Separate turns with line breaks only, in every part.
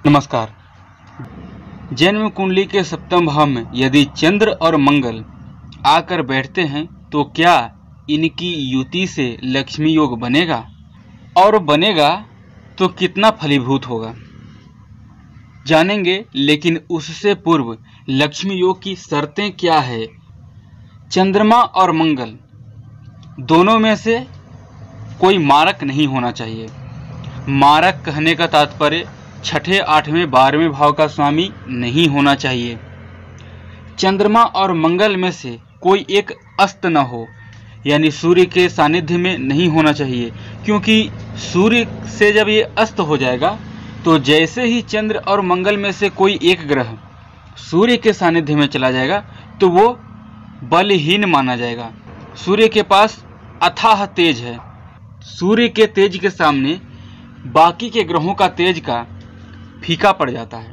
नमस्कार। जन्म कुंडली के सप्तम भाव में यदि चंद्र और मंगल आकर बैठते हैं तो क्या इनकी युति से लक्ष्मी योग बनेगा, और बनेगा तो कितना फलीभूत होगा जानेंगे। लेकिन उससे पूर्व लक्ष्मी योग की शर्तें क्या है। चंद्रमा और मंगल दोनों में से कोई मारक नहीं होना चाहिए। मारक कहने का तात्पर्य छठे, आठवें, 12वें भाव का स्वामी नहीं होना चाहिए। चंद्रमा और मंगल में से कोई एक अस्त न हो, यानी सूर्य के सानिध्य में नहीं होना चाहिए, क्योंकि सूर्य से जब ये अस्त हो जाएगा तो जैसे ही चंद्र और मंगल में से कोई एक ग्रह सूर्य के सानिध्य में चला जाएगा तो वो बलहीन माना जाएगा। सूर्य के पास अथाह तेज है। सूर्य के तेज के सामने बाकी के ग्रहों का तेज का फीका पड़ जाता है।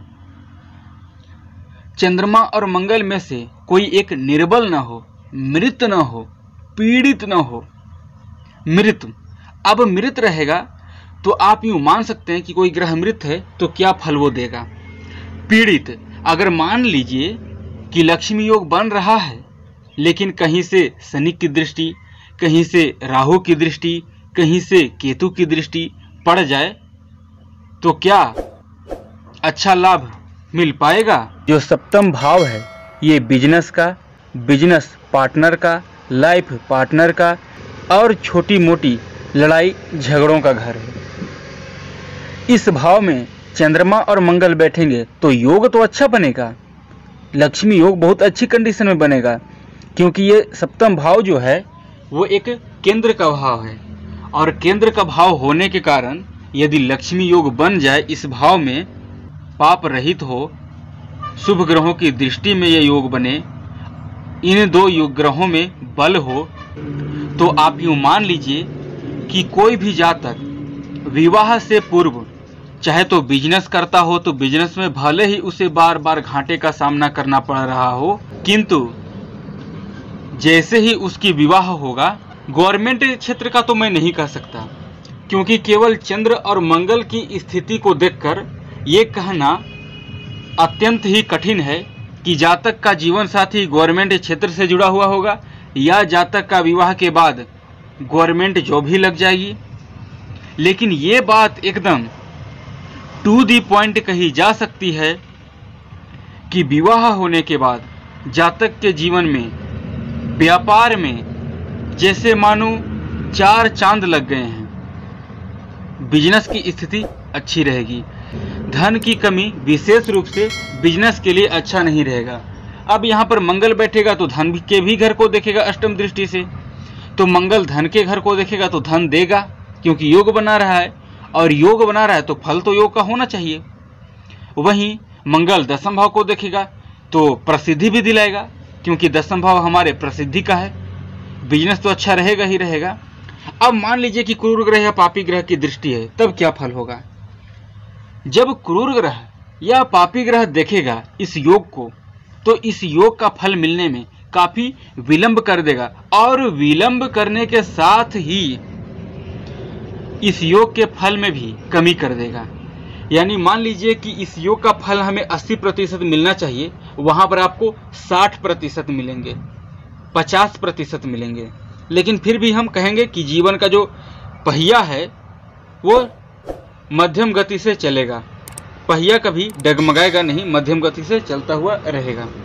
चंद्रमा और मंगल में से कोई एक निर्बल न हो, मृत न हो, पीड़ित न हो। मृत, अब मृत रहेगा तो आप यूं मान सकते हैं कि कोई ग्रह मृत है तो क्या फल वो देगा। पीड़ित, अगर मान लीजिए कि लक्ष्मी योग बन रहा है लेकिन कहीं से शनि की दृष्टि, कहीं से राहु की दृष्टि, कहीं से केतु की दृष्टि पड़ जाए तो क्या अच्छा लाभ मिल पाएगा। जो सप्तम भाव है ये बिजनेस का, बिजनेस पार्टनर का, लाइफ पार्टनर का और छोटी मोटी लड़ाई झगड़ों का घर है। इस भाव में चंद्रमा और मंगल बैठेंगे तो योग तो अच्छा बनेगा, लक्ष्मी योग बहुत अच्छी कंडीशन में बनेगा, क्योंकि ये सप्तम भाव जो है वो एक केंद्र का भाव है, और केंद्र का भाव होने के कारण यदि लक्ष्मी योग बन जाए, इस भाव में पाप रहित हो, शुभ ग्रहों की दृष्टि में ये योग बने, इन दो योग ग्रहों में बल हो, तो आप यूँ मान लीजिए कि कोई भी जातक विवाह से पूर्व चाहे तो बिजनेस करता हो तो बिजनेस में भले ही उसे बार बार घाटे का सामना करना पड़ रहा हो, किंतु जैसे ही उसकी विवाह होगा, गवर्नमेंट क्षेत्र का तो मैं नहीं कह सकता, क्योंकि केवल चंद्र और मंगल की स्थिति को देखकर ये कहना अत्यंत ही कठिन है कि जातक का जीवन साथी गवर्नमेंट क्षेत्र से जुड़ा हुआ होगा या जातक का विवाह के बाद गवर्नमेंट जॉब ही लग जाएगी। लेकिन ये बात एकदम टू दी पॉइंट कही जा सकती है कि विवाह होने के बाद जातक के जीवन में, व्यापार में जैसे मानो 4 चांद लग गए हैं। बिजनेस की स्थिति अच्छी रहेगी। धन की कमी विशेष रूप से बिजनेस के लिए अच्छा नहीं रहेगा। अब यहाँ पर मंगल बैठेगा तो धन के भी घर को देखेगा अष्टम दृष्टि से, तो मंगल धन के घर को देखेगा तो धन देगा, क्योंकि योग बना रहा है, और योग बना रहा है तो फल तो योग का होना चाहिए। वहीं मंगल दसम भाव को देखेगा तो प्रसिद्धि भी दिलाएगा, क्योंकि दसम भाव हमारे प्रसिद्धि का है। बिजनेस तो अच्छा रहेगा ही रहेगा। अब मान लीजिए कि क्रूर ग्रह या पापी ग्रह की दृष्टि है, तब क्या फल होगा। जब क्रूर ग्रह या पापी ग्रह देखेगा इस योग को, तो इस योग का फल मिलने में काफी विलंब कर देगा, और विलंब करने के साथ ही इस योग के फल में भी कमी कर देगा। यानी मान लीजिए कि इस योग का फल हमें 80% मिलना चाहिए, वहां पर आपको 60% मिलेंगे, 50% मिलेंगे। लेकिन फिर भी हम कहेंगे कि जीवन का जो पहिया है वो मध्यम गति से चलेगा। पहिया कभी डगमगाएगा नहीं, मध्यम गति से चलता हुआ रहेगा।